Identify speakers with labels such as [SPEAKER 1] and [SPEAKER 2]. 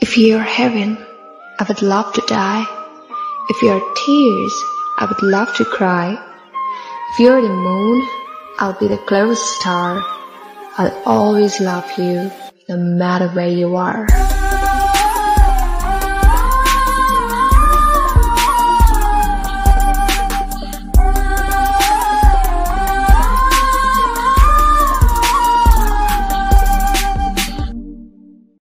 [SPEAKER 1] If you're heaven, I would love to die. If you're tears, I would love to cry. If you're the moon, I'll be the closest star. I'll always love you, no matter where you are.